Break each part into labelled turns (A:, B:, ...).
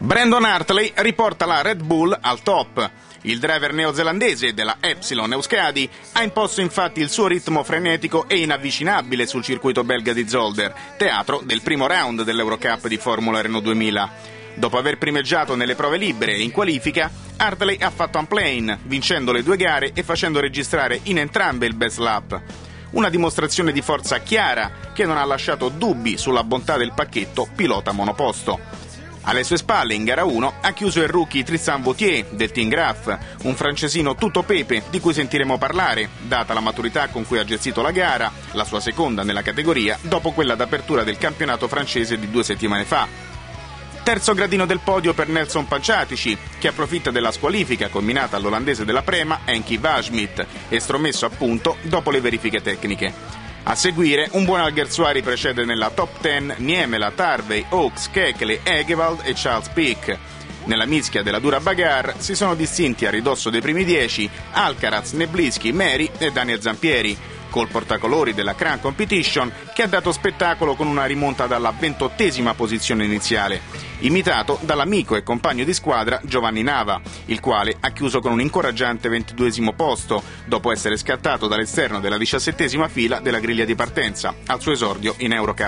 A: Brandon Hartley riporta la Red Bull al top. Il driver neozelandese della Epsilon Euskadi ha imposto infatti il suo ritmo frenetico e inavvicinabile sul circuito belga di Zolder, teatro del primo round dell'Eurocup di Formula Renault 2000. Dopo aver primeggiato nelle prove libere e in qualifica, Hartley ha fatto unplane, vincendo le due gare e facendo registrare in entrambe il best lap. Una dimostrazione di forza chiara che non ha lasciato dubbi sulla bontà del pacchetto pilota monoposto. Alle sue spalle, in gara 1, ha chiuso il rookie Tristan Vautier del Team Graf, un francesino tutto pepe di cui sentiremo parlare, data la maturità con cui ha gestito la gara, la sua seconda nella categoria, dopo quella d'apertura del campionato francese di 2 settimane fa. Terzo gradino del podio per Nelson Panciatici, che approfitta della squalifica combinata all'olandese della Prema, Enki Vashmit, estromesso appunto dopo le verifiche tecniche. A seguire, un buon Alguersuari precede nella top 10 Niemela, Tarvey, Oaks, Kekele, Egewald e Charles Pic. Nella mischia della dura bagarre si sono distinti a ridosso dei primi 10 Alcaraz, Neblischi, Meri e Daniel Zampieri, col portacolori della Crown Competition che ha dato spettacolo con una rimonta dalla 28ª posizione iniziale, imitato dall'amico e compagno di squadra Giovanni Nava, il quale ha chiuso con un incoraggiante 22° posto, dopo essere scattato dall'esterno della 17ª fila della griglia di partenza, al suo esordio in Eurocup.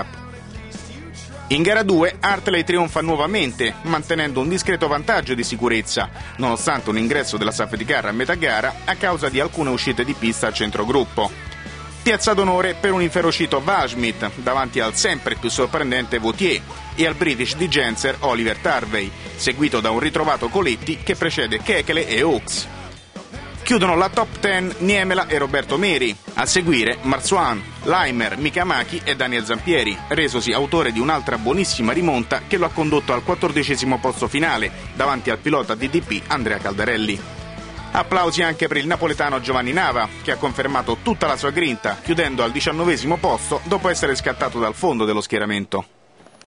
A: In gara 2 Hartley trionfa nuovamente, mantenendo un discreto vantaggio di sicurezza, nonostante un ingresso della safety car a metà gara a causa di alcune uscite di pista a centrogruppo. Piazza d'onore per un inferocito Vashmit davanti al sempre più sorprendente Vautier e al British di Genser Oliver Tarvey, seguito da un ritrovato Coletti che precede Kekele e Oaks. Chiudono la top 10 Niemela e Roberto Meri, a seguire Marzuan, Leimer, Mikamaki e Daniel Zampieri, resosi autore di un'altra buonissima rimonta che lo ha condotto al 14° posto finale, davanti al pilota DDP Andrea Caldarelli. Applausi anche per il napoletano Giovanni Nava, che ha confermato tutta la sua grinta, chiudendo al 19° posto dopo essere scattato dal fondo dello schieramento.